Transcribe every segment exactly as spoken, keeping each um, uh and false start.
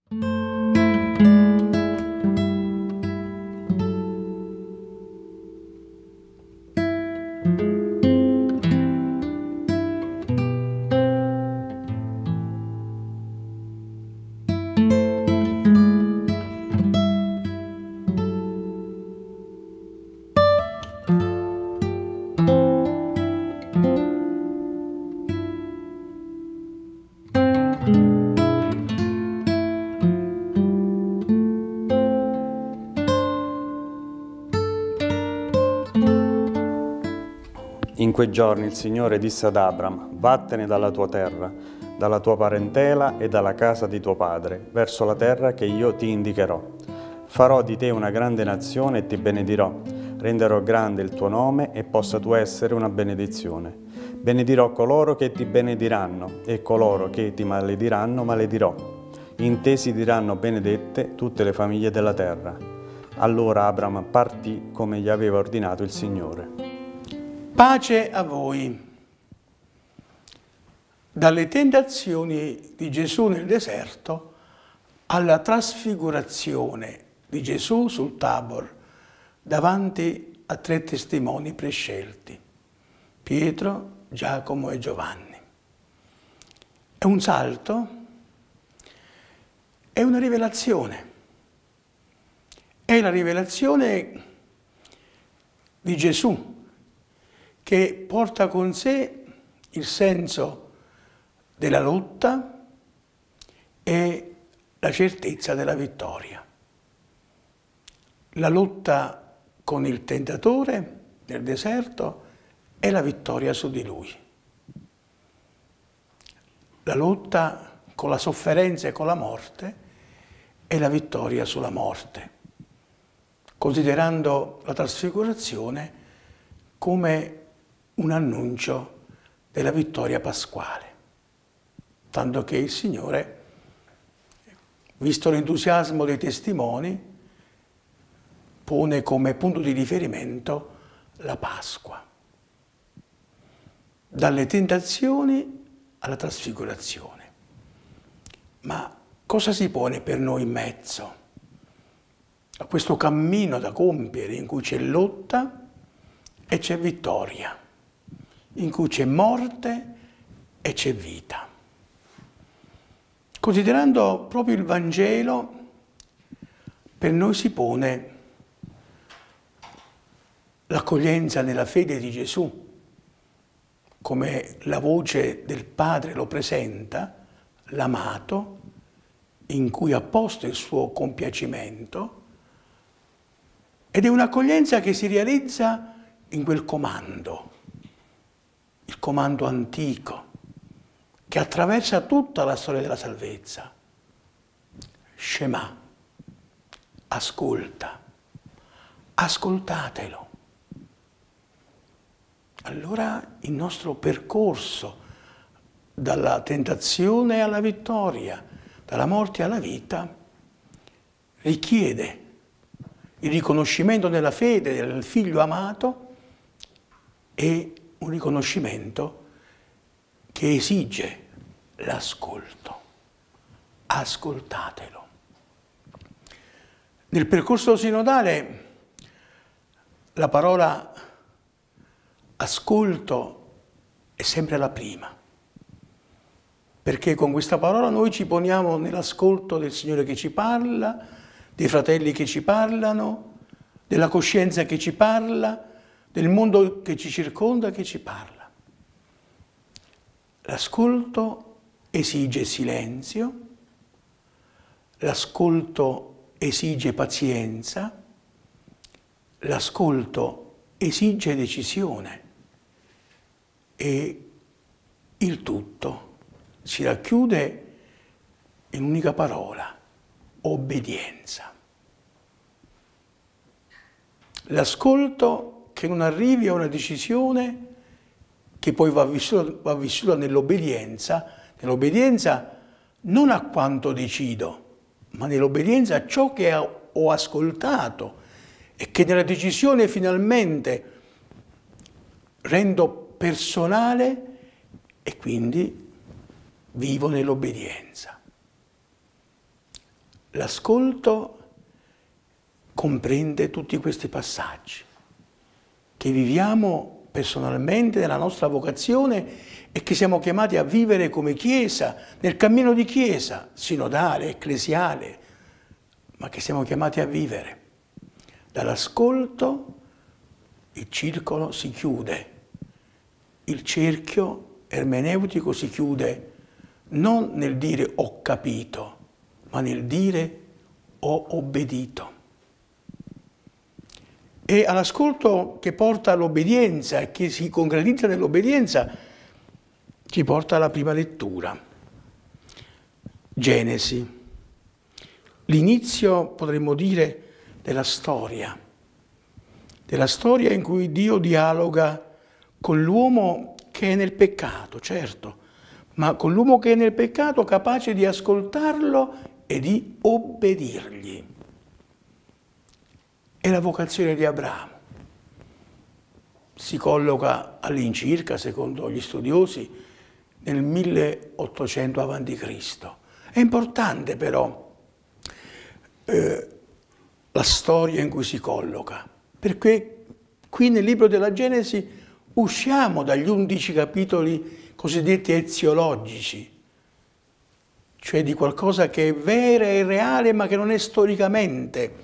In quei giorni il Signore disse ad Abram: vattene dalla tua terra, dalla tua parentela e dalla casa di tuo padre, verso la terra che io ti indicherò. Farò di te una grande nazione e ti benedirò. Renderò grande il tuo nome e possa tu essere una benedizione. Benedirò coloro che ti benediranno e coloro che ti malediranno maledirò. In te si diranno benedette tutte le famiglie della terra. Allora Abram partì come gli aveva ordinato il Signore. Pace a voi. Dalle tentazioni di Gesù nel deserto alla trasfigurazione di Gesù sul Tabor davanti a tre testimoni prescelti, Pietro, Giacomo e Giovanni. È un salto, è una rivelazione. È la rivelazione di Gesù, che porta con sé il senso della lotta e la certezza della vittoria. La lotta con il tentatore nel deserto e la vittoria su di lui. La lotta con la sofferenza e con la morte e la vittoria sulla morte, considerando la trasfigurazione come un annuncio della vittoria pasquale, tanto che il Signore, visto l'entusiasmo dei testimoni, pone come punto di riferimento la Pasqua. Dalle tentazioni alla trasfigurazione. Ma cosa si pone per noi in mezzo a questo cammino da compiere in cui c'è lotta e c'è vittoria, in cui c'è morte e c'è vita? Considerando proprio il Vangelo, per noi si pone l'accoglienza nella fede di Gesù, come la voce del Padre lo presenta, l'amato, in cui ha posto il suo compiacimento, ed è un'accoglienza che si realizza in quel comando, il comando antico, che attraversa tutta la storia della salvezza. Shema, ascolta, ascoltatelo. Allora il nostro percorso dalla tentazione alla vittoria, dalla morte alla vita, richiede il riconoscimento nella fede del Figlio amato e un riconoscimento che esige l'ascolto. Ascoltatelo. Nel percorso sinodale la parola ascolto è sempre la prima, perché con questa parola noi ci poniamo nell'ascolto del Signore che ci parla, dei fratelli che ci parlano, della coscienza che ci parla, del mondo che ci circonda, che ci parla. L'ascolto esige silenzio, l'ascolto esige pazienza, l'ascolto esige decisione e il tutto si racchiude in un'unica parola: obbedienza. L'ascolto che non arrivi a una decisione che poi va vissuta, va vissuta nell'obbedienza, nell'obbedienza non a quanto decido, ma nell'obbedienza a ciò che ho ascoltato e che nella decisione finalmente rendo personale e quindi vivo nell'obbedienza. L'ascolto comprende tutti questi passaggi che viviamo personalmente nella nostra vocazione e che siamo chiamati a vivere come Chiesa, nel cammino di Chiesa, sinodale, ecclesiale, ma che siamo chiamati a vivere. Dall'ascolto il circolo si chiude, il cerchio ermeneutico si chiude non nel dire ho capito, ma nel dire ho obbedito. E all'ascolto che porta all'obbedienza e che si concretizza nell'obbedienza ci porta alla prima lettura. Genesi, l'inizio, potremmo dire, della storia, della storia in cui Dio dialoga con l'uomo che è nel peccato, certo, ma con l'uomo che è nel peccato capace di ascoltarlo e di obbedirgli. È la vocazione di Abramo. Si colloca all'incirca, secondo gli studiosi, nel milleottocento avanti Cristo. È importante però eh, la storia in cui si colloca, perché qui nel libro della Genesi usciamo dagli undici capitoli cosiddetti eziologici, cioè di qualcosa che è vera e reale ma che non è storicamente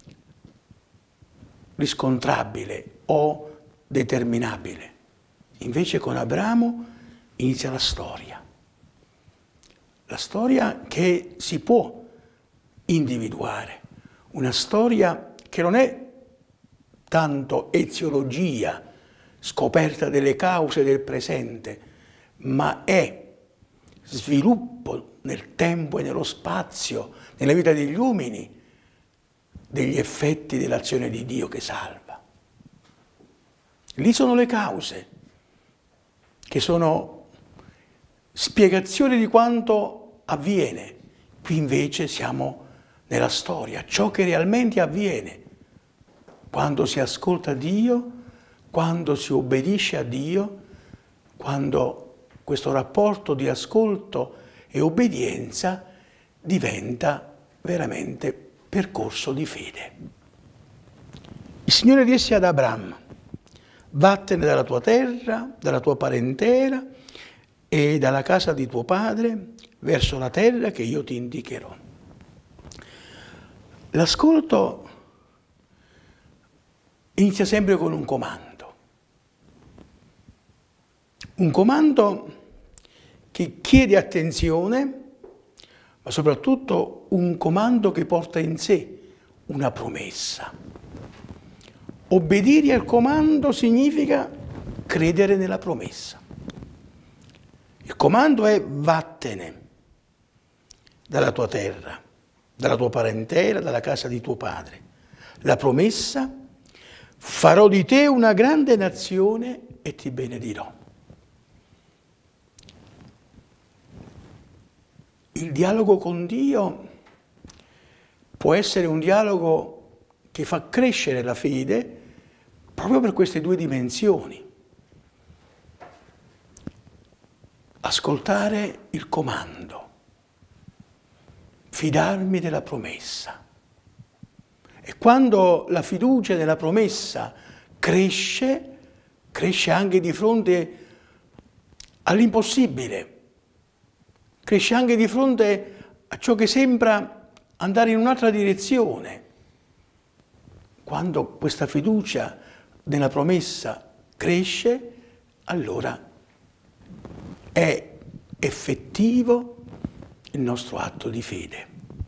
riscontrabile o determinabile. Invece con Abramo inizia la storia. La storia che si può individuare, una storia che non è tanto eziologia, scoperta delle cause del presente, ma è sviluppo nel tempo e nello spazio, nella vita degli uomini, degli effetti dell'azione di Dio che salva. Lì sono le cause, che sono spiegazioni di quanto avviene. Qui invece siamo nella storia, ciò che realmente avviene quando si ascolta Dio, quando si obbedisce a Dio, quando questo rapporto di ascolto e obbedienza diventa veramente percorso di fede. Il Signore disse ad Abramo: vattene dalla tua terra, dalla tua parentela e dalla casa di tuo padre verso la terra che io ti indicherò. L'ascolto inizia sempre con un comando. Un comando che chiede attenzione, ma soprattutto un comando che porta in sé una promessa. Obbedire al comando significa credere nella promessa. Il comando è vattene dalla tua terra, dalla tua parentela, dalla casa di tuo padre. La promessa: farò di te una grande nazione e ti benedirò. Il dialogo con Dio può essere un dialogo che fa crescere la fede proprio per queste due dimensioni. Ascoltare il comando, fidarmi della promessa. E quando la fiducia nella promessa cresce, cresce anche di fronte all'impossibile. Cresce anche di fronte a ciò che sembra andare in un'altra direzione. Quando questa fiducia nella promessa cresce, allora è effettivo il nostro atto di fede.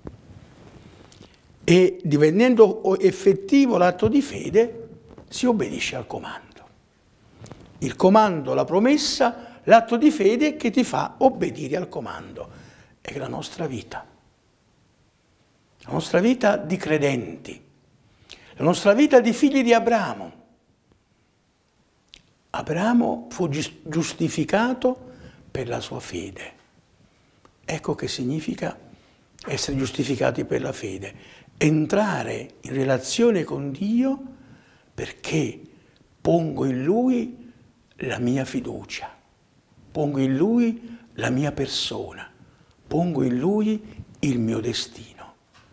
E divenendo effettivo l'atto di fede, si obbedisce al comando. Il comando, la promessa, l'atto di fede che ti fa obbedire al comando. È la nostra vita. La nostra vita di credenti. La nostra vita di figli di Abramo. Abramo fu giustificato per la sua fede. Ecco che significa essere giustificati per la fede. Entrare in relazione con Dio perché pongo in Lui la mia fiducia. Pongo in Lui la mia persona, pongo in Lui il mio destino.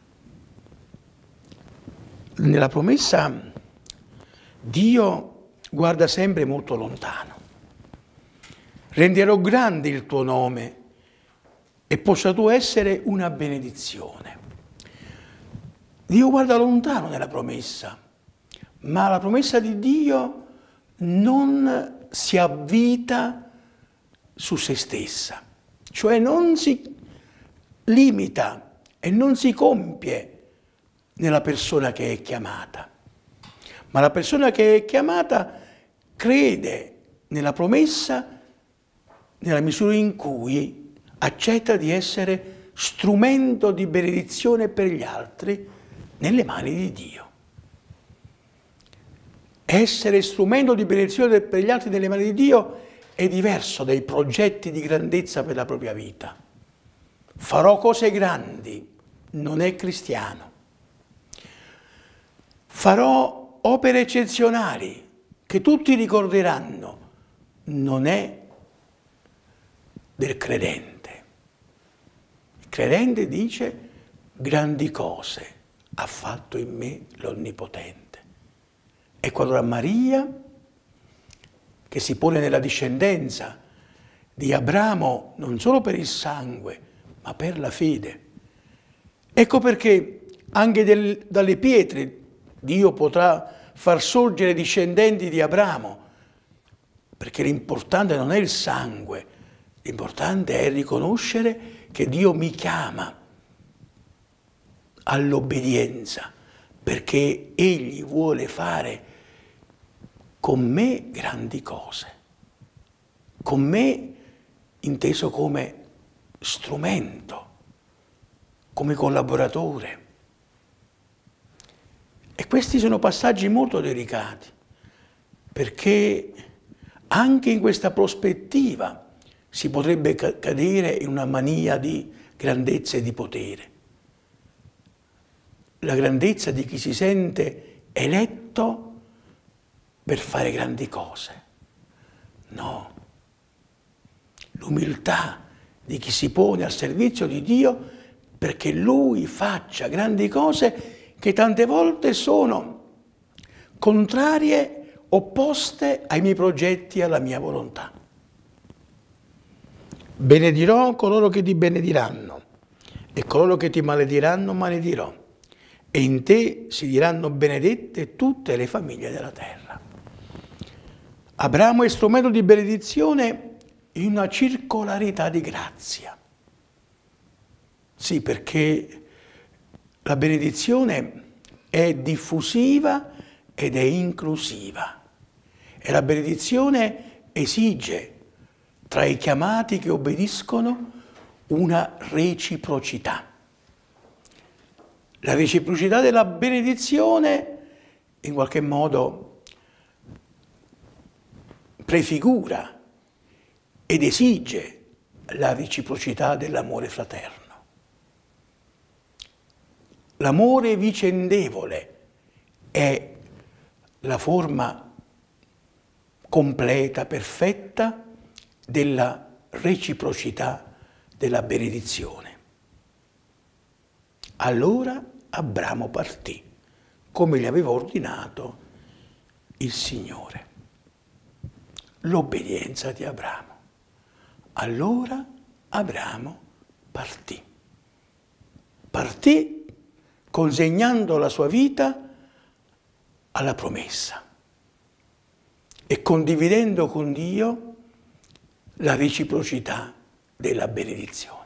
nella promessa Dio guarda sempre molto lontano. Renderò grande il tuo nome e possa tu essere una benedizione. Dio guarda lontano nella promessa, ma la promessa di Dio non si avvita su se stessa, cioè non si limita e non si compie nella persona che è chiamata, ma la persona che è chiamata crede nella promessa nella misura in cui accetta di essere strumento di benedizione per gli altri nelle mani di Dio. Essere strumento di benedizione per gli altri nelle mani di Dio è diverso dai progetti di grandezza per la propria vita. Farò cose grandi, non è cristiano. Farò opere eccezionali che tutti ricorderanno, non è del credente. Il credente dice: grandi cose ha fatto in me l'Onnipotente. Ecco allora Maria, che si pone nella discendenza di Abramo non solo per il sangue, ma per la fede. Ecco perché anche del, dalle pietre Dio potrà far sorgere discendenti di Abramo, perché l'importante non è il sangue, l'importante è riconoscere che Dio mi chiama all'obbedienza, perché Egli vuole fare con me grandi cose, con me inteso come strumento, come collaboratore. E questi sono passaggi molto delicati, perché anche in questa prospettiva si potrebbe cadere in una mania di grandezza e di potere. La grandezza di chi si sente eletto per fare grandi cose. No. L'umiltà di chi si pone al servizio di Dio perché Lui faccia grandi cose che tante volte sono contrarie, opposte ai miei progetti e alla mia volontà. Benedirò coloro che ti benediranno e coloro che ti malediranno maledirò. E in te si diranno benedette tutte le famiglie della terra. Abramo è strumento di benedizione in una circolarità di grazia. Sì, perché la benedizione è diffusiva ed è inclusiva. E la benedizione esige tra i chiamati che obbediscono una reciprocità. La reciprocità della benedizione in qualche modo prefigura ed esige la reciprocità dell'amore fraterno. L'amore vicendevole è la forma completa, perfetta della reciprocità della benedizione. Allora Abramo partì, come gli aveva ordinato il Signore. L'obbedienza di Abramo. Allora Abramo partì. Partì consegnando la sua vita alla promessa e condividendo con Dio la reciprocità della benedizione.